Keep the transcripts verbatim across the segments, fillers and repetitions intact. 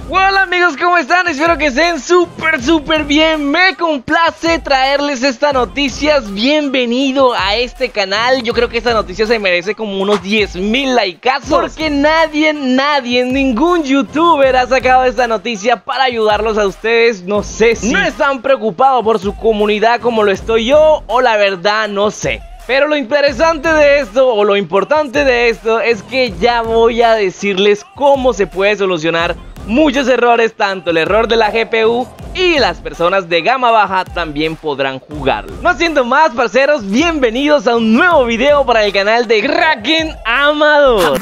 Hola amigos, ¿cómo están? Espero que estén súper súper bien. Me complace traerles estas noticias. Bienvenido a este canal. Yo creo que esta noticia se merece como unos diez mil likeazos, porque nadie, nadie, ningún youtuber ha sacado esta noticia para ayudarlos a ustedes. No sé si no están preocupados por su comunidad como lo estoy yo, o la verdad no sé. Pero lo interesante de esto, o lo importante de esto, es que ya voy a decirles cómo se puede solucionar muchos errores. Tanto el error de la G P U y las personas de gama baja también podrán jugarlo. No siendo más, parceros, bienvenidos a un nuevo video para el canal de Kraken Amador.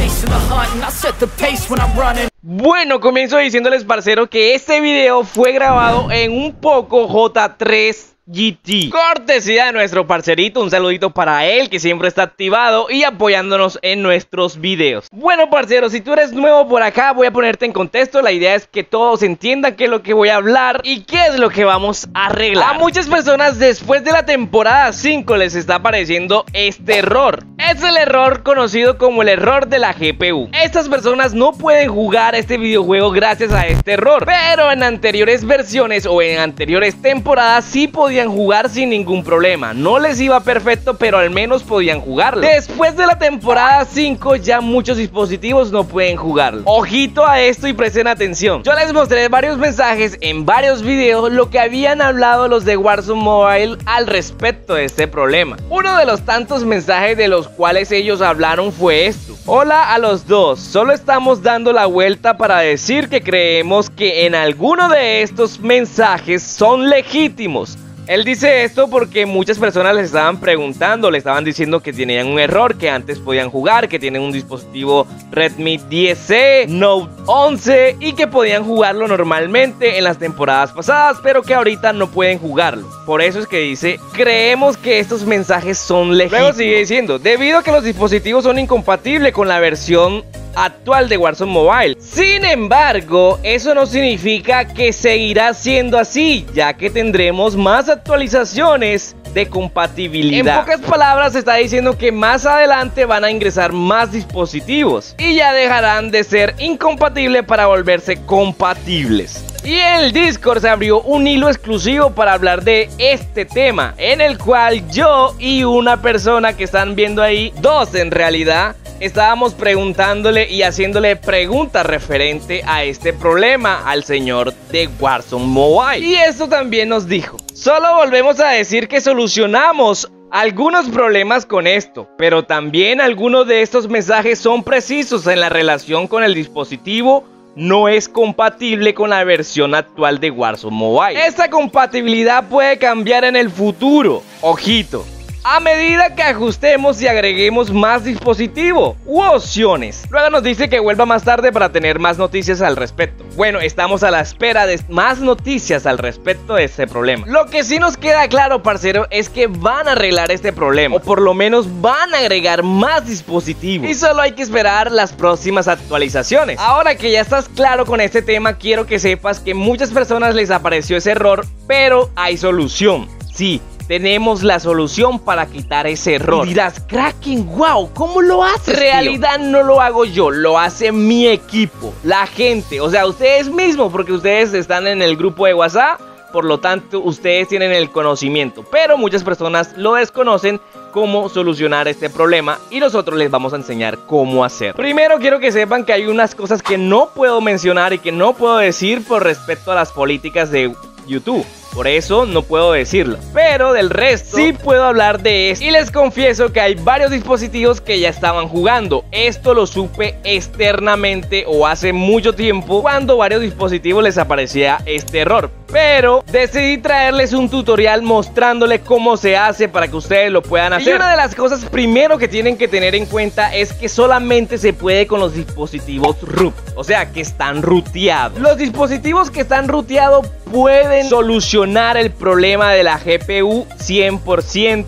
Bueno, comienzo diciéndoles, parcero, que este video fue grabado en un Poco J tres G T, cortesía de nuestro parcerito. Un saludito para él, que siempre está activado y apoyándonos en nuestros videos. Bueno, parceros, si tú eres nuevo por acá, voy a ponerte en contexto. La idea es que todos entiendan qué es lo que voy a hablar y qué es lo que vamos a arreglar. A muchas personas después de la temporada cinco les está apareciendo este error. Es el error conocido como el error de la G P U. Estas personas no pueden jugar este videojuego gracias a este error, pero en anteriores versiones o en anteriores temporadas sí podían jugar sin ningún problema. No les iba perfecto, pero al menos podían jugarlo. Después de la temporada cinco ya muchos dispositivos no pueden jugarlo. Ojito a esto y presten atención. Yo les mostré varios mensajes en varios videos lo que habían hablado los de Warzone Mobile al respecto de este problema. Uno de los tantos mensajes de los cuales ellos hablaron fue esto: hola a los dos, solo estamos dando la vuelta para decir que creemos que en alguno de estos mensajes son legítimos. Él dice esto porque muchas personas les estaban preguntando, le estaban diciendo que tenían un error, que antes podían jugar, que tienen un dispositivo Redmi diez C, Note once y que podían jugarlo normalmente en las temporadas pasadas, pero que ahorita no pueden jugarlo. Por eso es que dice, creemos que estos mensajes son legítimos. Luego sigue diciendo, debido a que los dispositivos son incompatibles con la versión actual de Warzone Mobile. Sin embargo, eso no significa que seguirá siendo así, ya que tendremos más actualizaciones de compatibilidad. En pocas palabras, se está diciendo que más adelante van a ingresar más dispositivos y ya dejarán de ser incompatibles para volverse compatibles. Y en el Discord se abrió un hilo exclusivo para hablar de este tema, en el cual yo y una persona que están viendo ahí, dos en realidad, estábamos preguntándole y haciéndole preguntas referente a este problema al señor de Warzone Mobile. Y esto también nos dijo: solo volvemos a decir que solucionamos algunos problemas con esto, pero también algunos de estos mensajes son precisos en la relación con el dispositivo. No es compatible con la versión actual de Warzone Mobile. Esta compatibilidad puede cambiar en el futuro. Ojito, a medida que ajustemos y agreguemos más dispositivos u opciones. Luego nos dice que vuelva más tarde para tener más noticias al respecto. Bueno, estamos a la espera de más noticias al respecto de este problema. Lo que sí nos queda claro, parcero, es que van a arreglar este problema, o por lo menos van a agregar más dispositivos, y solo hay que esperar las próximas actualizaciones. Ahora que ya estás claro con este tema, quiero que sepas que muchas personas les apareció ese error, pero hay solución. Sí, tenemos la solución para quitar ese error. Y dirás, Kraken, wow, ¿cómo lo haces? En realidad no lo hago yo, lo hace mi equipo, la gente, o sea, ustedes mismos, porque ustedes están en el grupo de WhatsApp, por lo tanto ustedes tienen el conocimiento, pero muchas personas lo desconocen cómo solucionar este problema y nosotros les vamos a enseñar cómo hacer. Primero quiero que sepan que hay unas cosas que no puedo mencionar y que no puedo decir por respecto a las políticas de YouTube. Por eso no puedo decirlo, pero del resto sí puedo hablar de esto. Y les confieso que hay varios dispositivos que ya estaban jugando. Esto lo supe externamente o hace mucho tiempo, cuando varios dispositivos les aparecía este error. Pero decidí traerles un tutorial mostrándoles cómo se hace para que ustedes lo puedan hacer. Y una de las cosas primero que tienen que tener en cuenta es que solamente se puede con los dispositivos root, o sea que están ruteados. Los dispositivos que están ruteados pueden solucionar el problema de la G P U cien por ciento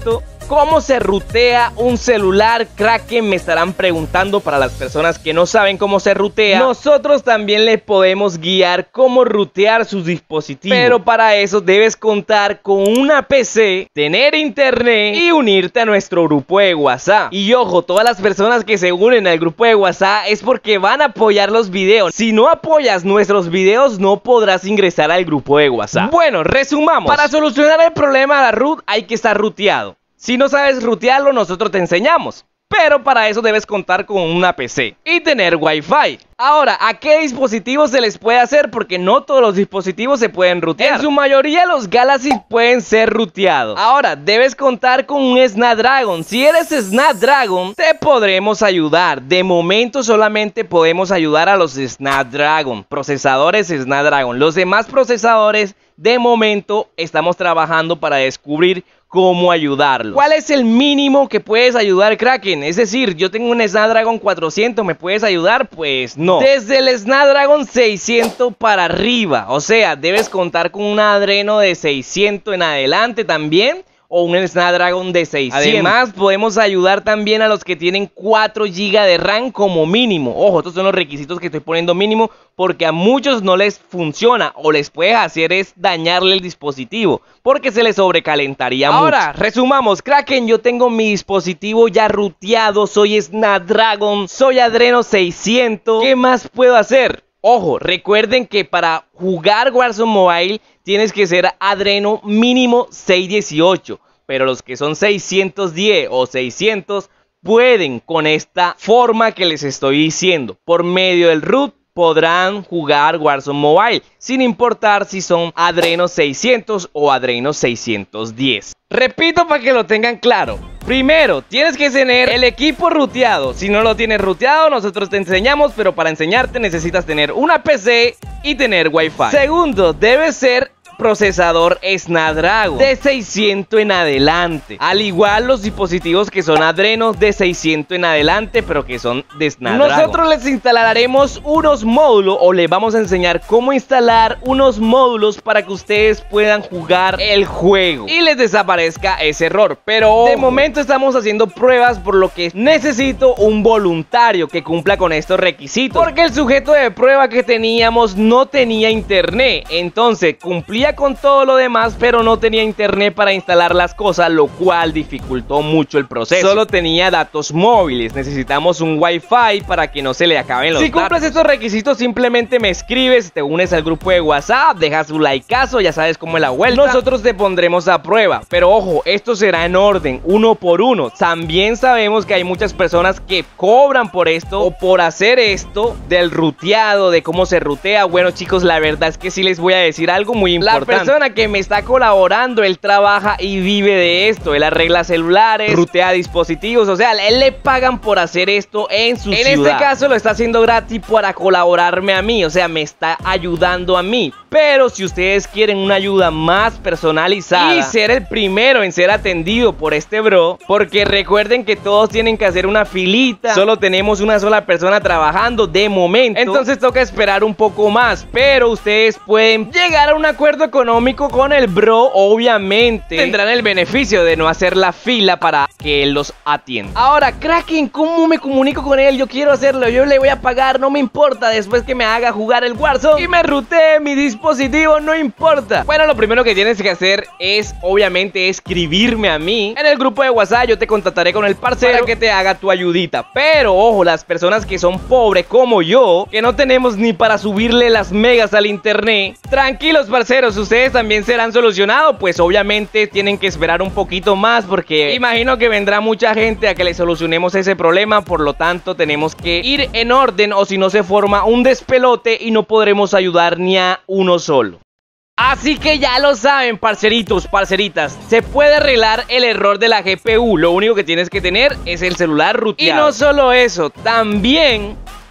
¿Cómo se rutea un celular? Kraken, me estarán preguntando. Para las personas que no saben cómo se rutea, nosotros también les podemos guiar cómo rutear sus dispositivos. Pero para eso debes contar con una P C, tener internet y unirte a nuestro grupo de WhatsApp. Y ojo, todas las personas que se unen al grupo de WhatsApp es porque van a apoyar los videos. Si no apoyas nuestros videos, no podrás ingresar al grupo de WhatsApp. Bueno, resumamos. Para solucionar el problema de la root hay que estar ruteado. Si no sabes rutearlo, nosotros te enseñamos. Pero para eso debes contar con una P C y tener Wi-Fi. Ahora, ¿a qué dispositivos se les puede hacer? Porque no todos los dispositivos se pueden rutear. En su mayoría los Galaxy pueden ser ruteados. Ahora, debes contar con un Snapdragon. Si eres Snapdragon, te podremos ayudar. De momento solamente podemos ayudar a los Snapdragon, procesadores Snapdragon. Los demás procesadores, de momento, estamos trabajando para descubrir cómo ayudarlo. ¿Cuál es el mínimo que puedes ayudar, Kraken? Es decir, yo tengo un Snapdragon cuatrocientos, ¿me puedes ayudar? Pues no. Desde el Snapdragon seiscientos para arriba. O sea, debes contar con un Adreno de seiscientos en adelante también, o un Snapdragon de seiscientos. Además, podemos ayudar también a los que tienen cuatro gigas de RAM como mínimo. Ojo, estos son los requisitos que estoy poniendo mínimo, porque a muchos no les funciona, o les puedes hacer es dañarle el dispositivo, porque se les sobrecalentaría mucho. Ahora, resumamos, Kraken, yo tengo mi dispositivo ya ruteado, soy Snapdragon, soy Adreno seiscientos. ¿Qué más puedo hacer? Ojo, recuerden que para jugar Warzone Mobile tienes que ser Adreno mínimo seiscientos dieciocho, pero los que son seiscientos diez o seiscientos pueden con esta forma que les estoy diciendo. Por medio del root podrán jugar Warzone Mobile, sin importar si son Adreno seiscientos o Adreno seiscientos diez. Repito para que lo tengan claro. Primero, tienes que tener el equipo ruteado. Si no lo tienes ruteado, nosotros te enseñamos, pero para enseñarte necesitas tener una P C y tener Wi-Fi. Segundo, debe ser procesador Snapdragon de seiscientos en adelante, al igual los dispositivos que son Adreno de seiscientos en adelante, pero que son de Snapdragon. Nosotros les instalaremos unos módulos, o les vamos a enseñar cómo instalar unos módulos para que ustedes puedan jugar el juego y les desaparezca ese error. Pero de momento estamos haciendo pruebas, por lo que necesito un voluntario que cumpla con estos requisitos, porque el sujeto de prueba que teníamos no tenía internet, entonces cumplía con todo lo demás, pero no tenía internet para instalar las cosas, lo cual dificultó mucho el proceso. Solo tenía datos móviles. Necesitamos un Wi-Fi para que no se le acaben los datos. Si cumples estos requisitos, simplemente me escribes, te unes al grupo de WhatsApp, dejas un likeazo, ya sabes cómo es la vuelta. Nosotros te pondremos a prueba, pero ojo, esto será en orden, uno por uno. También sabemos que hay muchas personas que cobran por esto o por hacer esto del ruteado, de cómo se rutea. Bueno, chicos, la verdad es que sí les voy a decir algo muy importante. La persona que me está colaborando, él trabaja y vive de esto. Él arregla celulares, rutea dispositivos, o sea, él le pagan por hacer esto en su ciudad. En este caso lo está haciendo gratis para colaborarme a mí, o sea, me está ayudando a mí. Pero si ustedes quieren una ayuda más personalizada y ser el primero en ser atendido por este bro, porque recuerden que todos tienen que hacer una filita, solo tenemos una sola persona trabajando de momento, entonces toca esperar un poco más, pero ustedes pueden llegar a un acuerdo económico con el bro. Obviamente tendrán el beneficio de no hacer la fila para que él los atienda. Ahora, Kraken, ¿cómo me comunico con él? Yo quiero hacerlo, yo le voy a pagar, no me importa, después que me haga jugar el Warzone y me rutee mi dispositivo, no importa. Bueno, lo primero que tienes que hacer es, obviamente, escribirme a mí en el grupo de WhatsApp. Yo te contactaré con el parcero para que te haga tu ayudita. Pero, ojo, las personas que son pobres como yo, que no tenemos ni para subirle las megas al internet, tranquilos, parceros, ustedes también serán solucionados. Pues obviamente tienen que esperar un poquito más, porque imagino que vendrá mucha gente a que le solucionemos ese problema. Por lo tanto, tenemos que ir en orden, o si no se forma un despelote y no podremos ayudar ni a uno solo. Así que ya lo saben, parceritos, parceritas, se puede arreglar el error de la G P U. Lo único que tienes que tener es el celular ruteado. Y no solo eso, también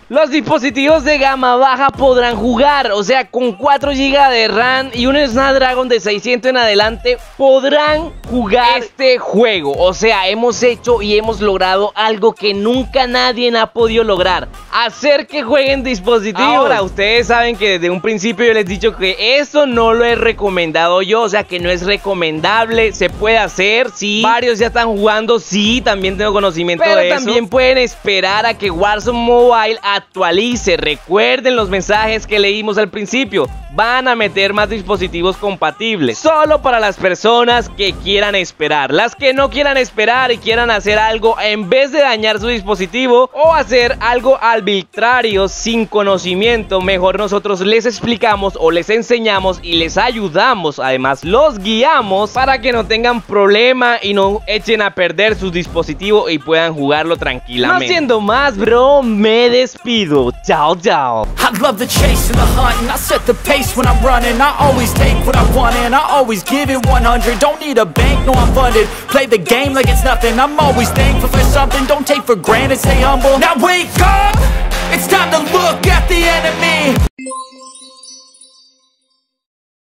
Los dispositivos de gama baja podrán jugar, o sea, con cuatro gigas de RAM y un Snapdragon de seiscientos en adelante podrán jugar este juego. O sea, hemos hecho y hemos logrado algo que nunca nadie ha podido lograr: hacer que jueguen dispositivos. Ahora, ustedes saben que desde un principio yo les he dicho que esto no lo he recomendado yo, o sea, que no es recomendable. Se puede hacer, sí. Varios ya están jugando, sí, también tengo conocimiento de eso. Pero también pueden esperar a que Warzone Mobile actualice. Recuerden los mensajes que leímos al principio. Van a meter más dispositivos compatibles, solo para las personas que quieran esperar. Las que no quieran esperar y quieran hacer algo en vez de dañar su dispositivo o hacer algo arbitrario sin conocimiento, mejor nosotros les explicamos o les enseñamos y les ayudamos. Además, los guiamos para que no tengan problema y no echen a perder su dispositivo y puedan jugarlo tranquilamente. No siendo más, bro, me despido. Chao, chao. I love the chase and the hunt, and I set the pace when I'm running. I always take what I want and I always give it one hundred. Don't need a bank, no, I'm funded. Play the game like it's nothing. I'm always thankful for something. Don't take for granted, stay humble. Now wake up, it's time to look at the enemy.